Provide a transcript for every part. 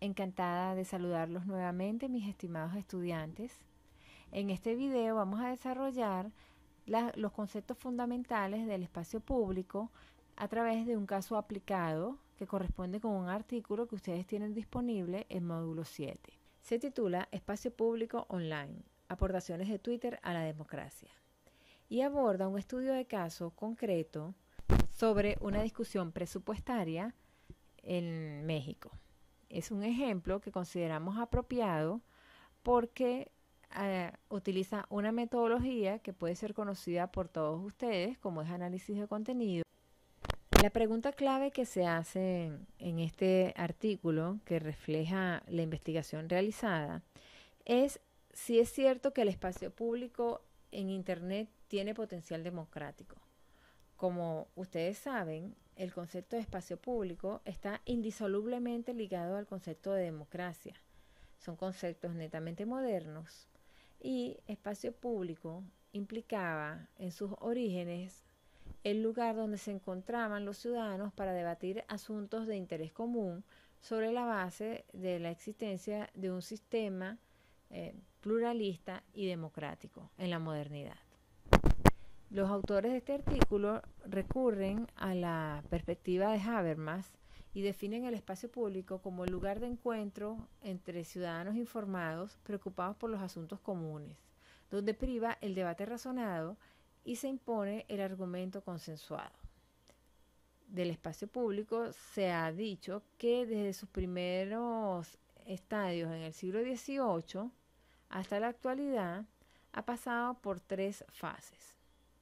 Encantada de saludarlos nuevamente, mis estimados estudiantes. En este video vamos a desarrollar los conceptos fundamentales del espacio público a través de un caso aplicado que corresponde con un artículo que ustedes tienen disponible en módulo 7. Se titula Espacio Público Online, aportaciones de Twitter a la democracia, y aborda un estudio de caso concreto sobre una discusión presupuestaria en México. Es un ejemplo que consideramos apropiado porque utiliza una metodología que puede ser conocida por todos ustedes, como es análisis de contenido. La pregunta clave que se hace en este artículo, que refleja la investigación realizada, es si es cierto que el espacio público en Internet tiene potencial democrático. Como ustedes saben, el concepto de espacio público está indisolublemente ligado al concepto de democracia. Son conceptos netamente modernos y espacio público implicaba en sus orígenes el lugar donde se encontraban los ciudadanos para debatir asuntos de interés común sobre la base de la existencia de un sistema pluralista y democrático en la modernidad. Los autores de este artículo recurren a la perspectiva de Habermas y definen el espacio público como el lugar de encuentro entre ciudadanos informados preocupados por los asuntos comunes, donde priva el debate razonado y se impone el argumento consensuado. Del espacio público se ha dicho que desde sus primeros estadios en el siglo XVIII hasta la actualidad ha pasado por 3 fases.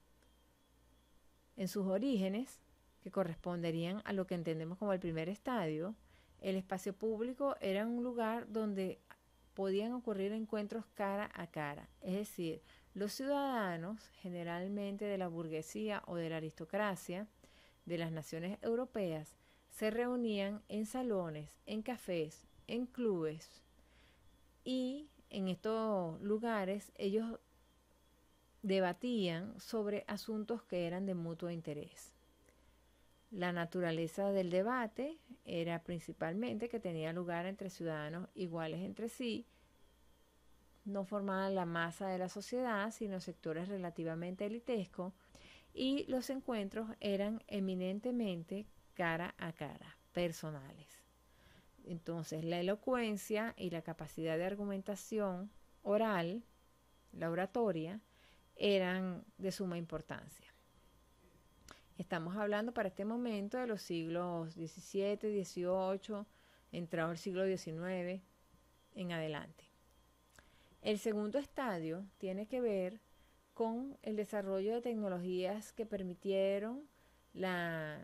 En sus orígenes, que corresponderían a lo que entendemos como el primer estadio, el espacio público era un lugar donde podían ocurrir encuentros cara a cara, es decir, los ciudadanos, generalmente de la burguesía o de la aristocracia de las naciones europeas, se reunían en salones, en cafés, en clubes, y en estos lugares ellos debatían sobre asuntos que eran de mutuo interés. La naturaleza del debate era principalmente que tenía lugar entre ciudadanos iguales entre sí, no formaban la masa de la sociedad, sino sectores relativamente elitescos, y los encuentros eran eminentemente cara a cara, personales. Entonces, la elocuencia y la capacidad de argumentación oral, la oratoria, eran de suma importancia. Estamos hablando para este momento de los siglos XVII, XVIII, entrado el siglo XIX en adelante. El segundo estadio tiene que ver con el desarrollo de tecnologías que permitieron la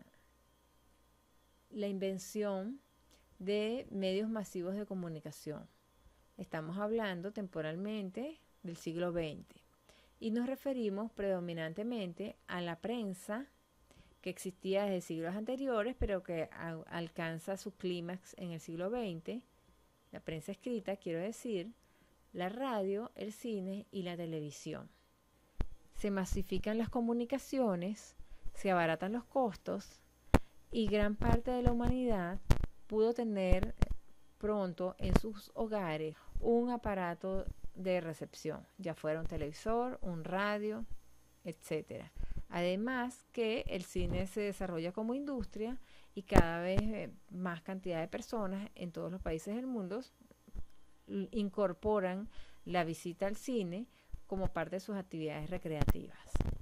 invención de medios masivos de comunicación. Estamos hablando temporalmente del siglo XX. Y nos referimos predominantemente a la prensa que existía desde siglos anteriores, pero que alcanza su clímax en el siglo XX, la prensa escrita, quiero decir, la radio, el cine y la televisión. Se masifican las comunicaciones, se abaratan los costos y gran parte de la humanidad pudo tener pronto en sus hogares un aparato de recepción, ya fuera un televisor, un radio, etc. Además que el cine se desarrolla como industria y cada vez más cantidad de personas en todos los países del mundo incorporan la visita al cine como parte de sus actividades recreativas.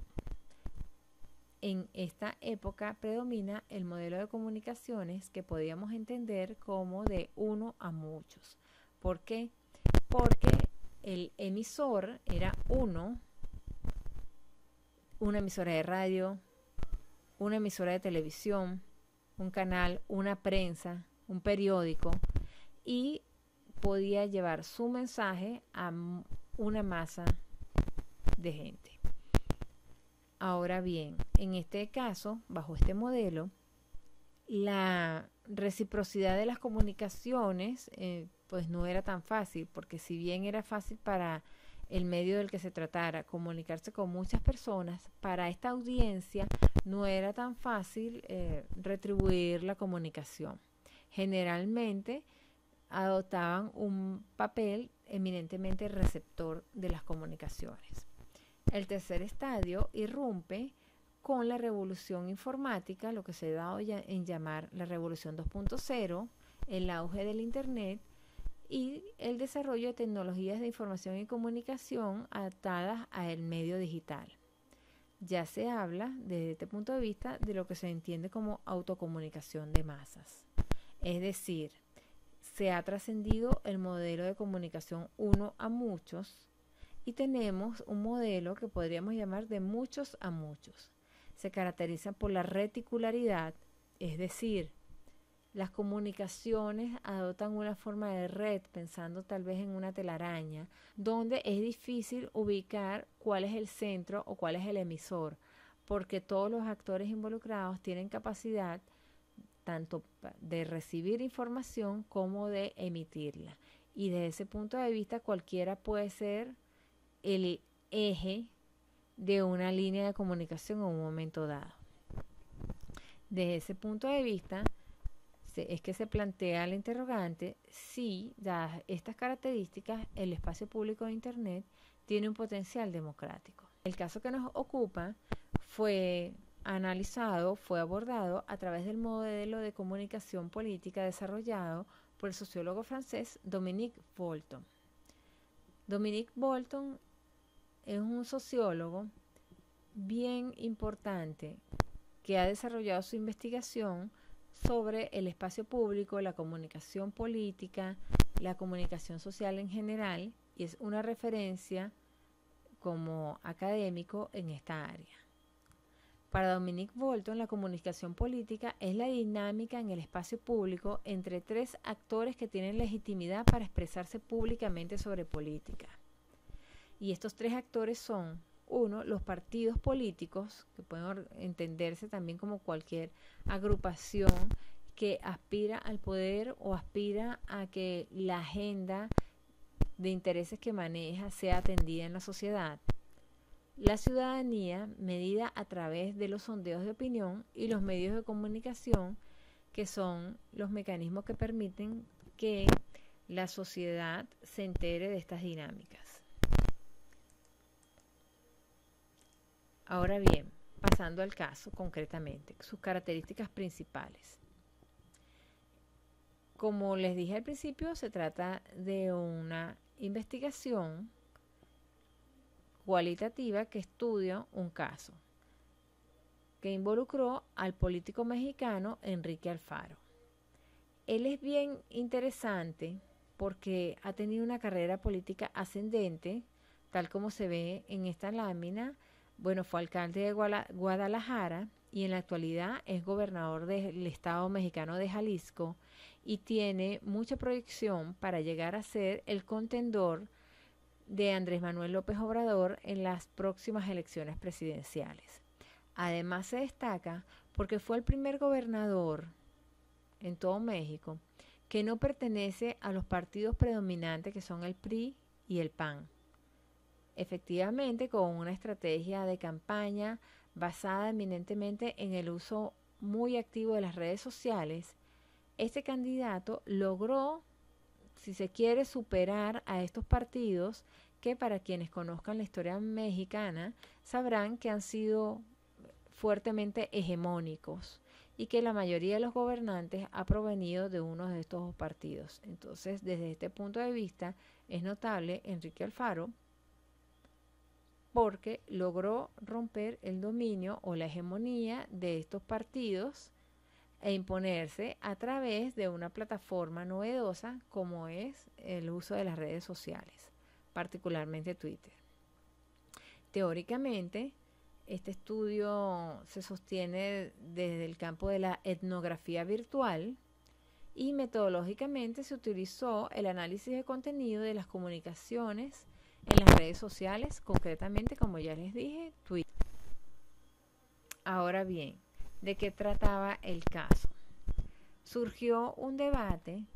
En esta época predomina el modelo de comunicaciones que podíamos entender como de uno a muchos. ¿Por qué? Porque el emisor era una emisora de radio, una emisora de televisión, un canal, una prensa, un periódico, y podía llevar su mensaje a una masa de gente. Ahora bien, en este caso, bajo este modelo, la reciprocidad de las comunicaciones pues no era tan fácil, porque si bien era fácil para el medio del que se tratara comunicarse con muchas personas, para esta audiencia no era tan fácil retribuir la comunicación. Generalmente adoptaban un papel eminentemente receptor de las comunicaciones. El tercer estadio irrumpe con la revolución informática, lo que se ha dado en llamar la revolución 2.0, el auge del Internet y el desarrollo de tecnologías de información y comunicación adaptadas al medio digital. Ya se habla, desde este punto de vista, de lo que se entiende como autocomunicación de masas. Es decir, se ha trascendido el modelo de comunicación uno a muchos y tenemos un modelo que podríamos llamar de muchos a muchos. Se caracteriza por la reticularidad, es decir, las comunicaciones adoptan una forma de red, pensando tal vez en una telaraña, donde es difícil ubicar cuál es el centro o cuál es el emisor, porque todos los actores involucrados tienen capacidad tanto de recibir información como de emitirla. Y desde ese punto de vista, cualquiera puede ser el eje de una línea de comunicación en un momento dado. Desde ese punto de vista, es que se plantea el interrogante si, dadas estas características, el espacio público de Internet tiene un potencial democrático. El caso que nos ocupa fue analizado, fue abordado a través del modelo de comunicación política desarrollado por el sociólogo francés Dominique Bolton. Dominique Bolton es un sociólogo bien importante que ha desarrollado su investigación sobre el espacio público, la comunicación política, la comunicación social en general, y es una referencia como académico en esta área. Para Dominique Bolton, la comunicación política es la dinámica en el espacio público entre tres actores que tienen legitimidad para expresarse públicamente sobre política. Y estos tres actores son: uno, los partidos políticos, que pueden entenderse también como cualquier agrupación que aspira al poder o aspira a que la agenda de intereses que maneja sea atendida en la sociedad. La ciudadanía, medida a través de los sondeos de opinión, y los medios de comunicación, que son los mecanismos que permiten que la sociedad se entere de estas dinámicas. Ahora bien, pasando al caso concretamente, sus características principales. Como les dije al principio, se trata de una investigación cualitativa que estudia un caso que involucró al político mexicano Enrique Alfaro. Él es bien interesante porque ha tenido una carrera política ascendente, tal como se ve en esta lámina. Bueno, fue alcalde de Guadalajara y en la actualidad es gobernador del estado mexicano de Jalisco y tiene mucha proyección para llegar a ser el contendor de Andrés Manuel López Obrador en las próximas elecciones presidenciales. Además se destaca porque fue el primer gobernador en todo México que no pertenece a los partidos predominantes que son el PRI y el PAN. Efectivamente, con una estrategia de campaña basada eminentemente en el uso muy activo de las redes sociales, este candidato logró, si se quiere, superar a estos partidos que, para quienes conozcan la historia mexicana, sabrán que han sido fuertemente hegemónicos y que la mayoría de los gobernantes ha provenido de uno de estos partidos. Entonces, desde este punto de vista, es notable Enrique Alfaro porque logró romper el dominio o la hegemonía de estos partidos e imponerse a través de una plataforma novedosa como es el uso de las redes sociales, particularmente Twitter. Teóricamente, este estudio se sostiene desde el campo de la etnografía virtual y metodológicamente se utilizó el análisis de contenido de las comunicaciones en las redes sociales, concretamente, como ya les dije, Twitter. Ahora bien, ¿de qué trataba el caso? Surgió un debate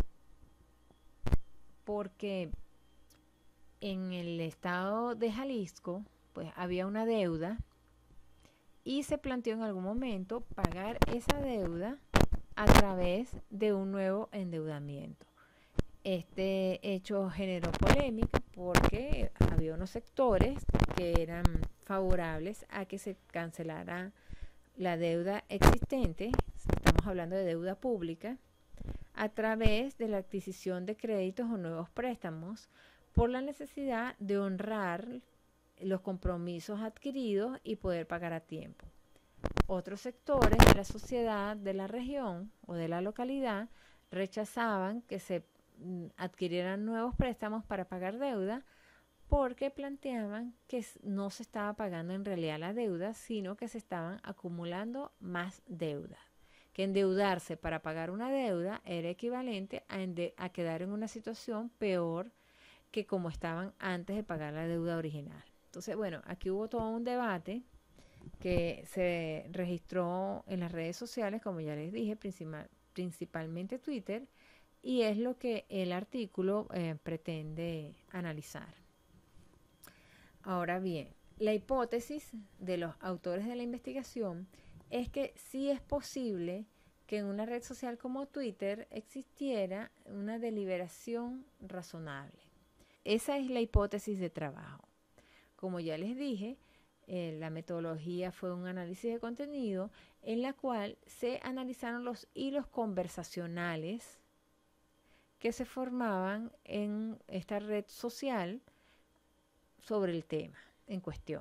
porque en el estado de Jalisco pues había una deuda y se planteó en algún momento pagar esa deuda a través de un nuevo endeudamiento. Este hecho generó polémica porque había unos sectores que eran favorables a que se cancelara la deuda existente, estamos hablando de deuda pública, a través de la adquisición de créditos o nuevos préstamos por la necesidad de honrar los compromisos adquiridos y poder pagar a tiempo. Otros sectores de la sociedad de la región o de la localidad rechazaban que se adquirieran nuevos préstamos para pagar deuda porque planteaban que no se estaba pagando en realidad la deuda, sino que se estaban acumulando más deuda. Que endeudarse para pagar una deuda era equivalente a quedar en una situación peor que como estaban antes de pagar la deuda original. Entonces, bueno, aquí hubo todo un debate que se registró en las redes sociales, como ya les dije, principalmente Twitter, y es lo que el artículo pretende analizar. Ahora bien, la hipótesis de los autores de la investigación es que sí es posible que en una red social como Twitter existiera una deliberación razonable. Esa es la hipótesis de trabajo. Como ya les dije, la metodología fue un análisis de contenido en la cual se analizaron los hilos conversacionales que se formaban en esta red social sobre el tema en cuestión.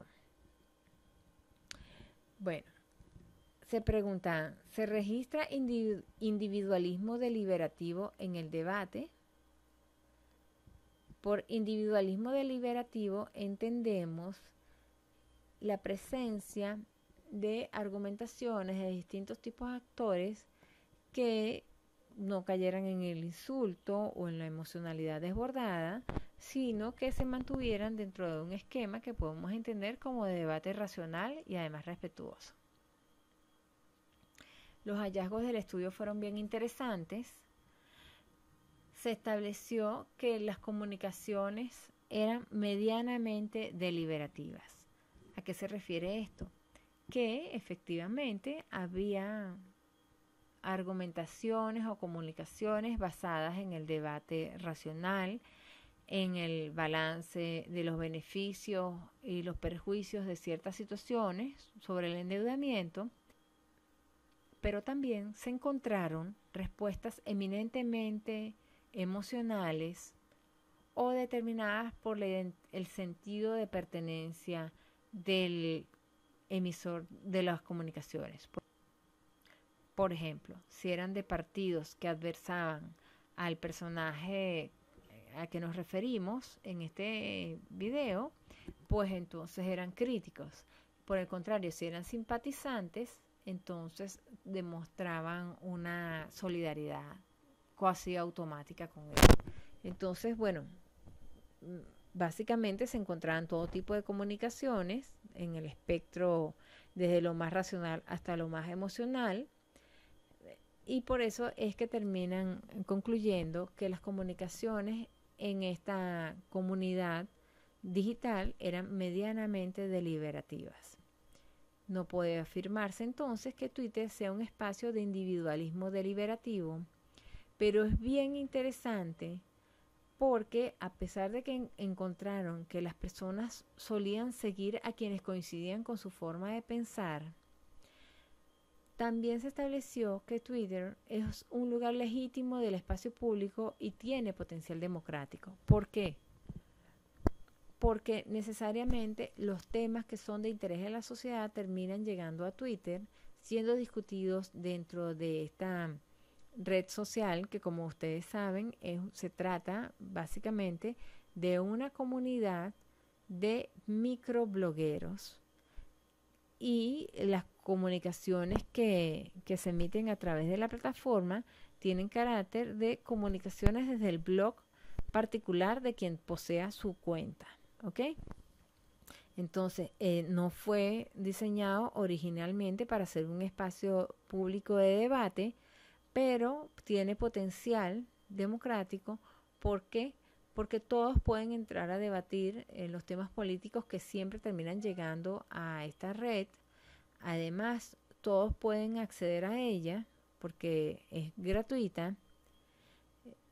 Bueno, se preguntan, ¿se registra individualismo deliberativo en el debate? Por individualismo deliberativo entendemos la presencia de argumentaciones de distintos tipos de actores que no cayeran en el insulto o en la emocionalidad desbordada, sino que se mantuvieran dentro de un esquema que podemos entender como de debate racional y además respetuoso. Los hallazgos del estudio fueron bien interesantes. Se estableció que las comunicaciones eran medianamente deliberativas. ¿A qué se refiere esto? Que efectivamente había argumentaciones o comunicaciones basadas en el debate racional, en el balance de los beneficios y los perjuicios de ciertas situaciones sobre el endeudamiento, pero también se encontraron respuestas eminentemente emocionales o determinadas por el sentido de pertenencia del emisor de las comunicaciones. Por ejemplo, si eran de partidos que adversaban al personaje a que nos referimos en este video, pues entonces eran críticos. Por el contrario, si eran simpatizantes, entonces demostraban una solidaridad casi automática con él. Entonces, bueno, básicamente se encontraban todo tipo de comunicaciones en el espectro desde lo más racional hasta lo más emocional, y por eso es que terminan concluyendo que las comunicaciones en esta comunidad digital eran medianamente deliberativas. No puede afirmarse entonces que Twitter sea un espacio de individualismo deliberativo, pero es bien interesante porque a pesar de que encontraron que las personas solían seguir a quienes coincidían con su forma de pensar, también se estableció que Twitter es un lugar legítimo del espacio público y tiene potencial democrático. ¿Por qué? Porque necesariamente los temas que son de interés de la sociedad terminan llegando a Twitter, siendo discutidos dentro de esta red social que, como ustedes saben, se trata básicamente de una comunidad de microblogueros, y las comunicaciones que se emiten a través de la plataforma tienen carácter de comunicaciones desde el blog particular de quien posea su cuenta, ¿ok? Entonces, no fue diseñado originalmente para ser un espacio público de debate, pero tiene potencial democrático. ¿Por qué? Porque todos pueden entrar a debatir los temas políticos que siempre terminan llegando a esta red. Además, todos pueden acceder a ella porque es gratuita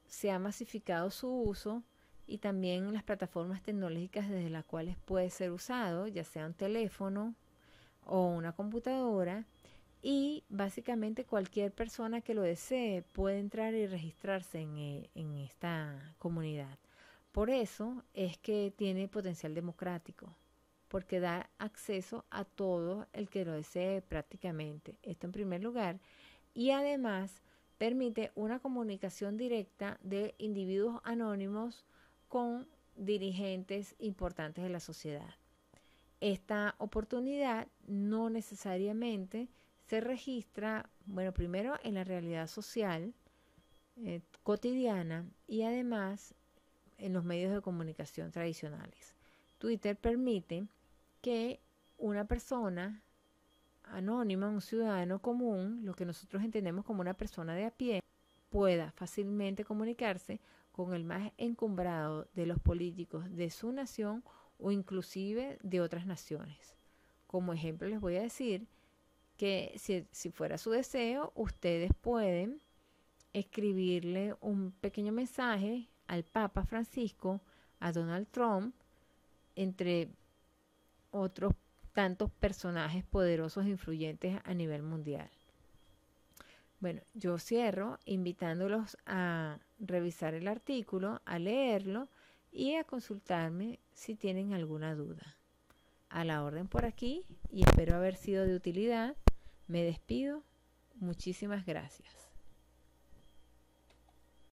se ha masificado su uso y también las plataformas tecnológicas desde las cuales puede ser usado, ya sea un teléfono o una computadora, y básicamente cualquier persona que lo desee puede entrar y registrarse en esta comunidad. Por eso es que tiene potencial democrático, porque da acceso a todo el que lo desee prácticamente. Esto en primer lugar. Y además permite una comunicación directa de individuos anónimos con dirigentes importantes de la sociedad. Esta oportunidad no necesariamente se registra, bueno, primero en la realidad social cotidiana y además en los medios de comunicación tradicionales. Twitter permite que una persona anónima, un ciudadano común, lo que nosotros entendemos como una persona de a pie, pueda fácilmente comunicarse con el más encumbrado de los políticos de su nación o inclusive de otras naciones. Como ejemplo les voy a decir que si fuera su deseo, ustedes pueden escribirle un pequeño mensaje al Papa Francisco, a Donald Trump, entre otros tantos personajes poderosos e influyentes a nivel mundial. Bueno, yo cierro invitándolos a revisar el artículo, a leerlo y a consultarme si tienen alguna duda. A la orden por aquí y espero haber sido de utilidad. Me despido. Muchísimas gracias.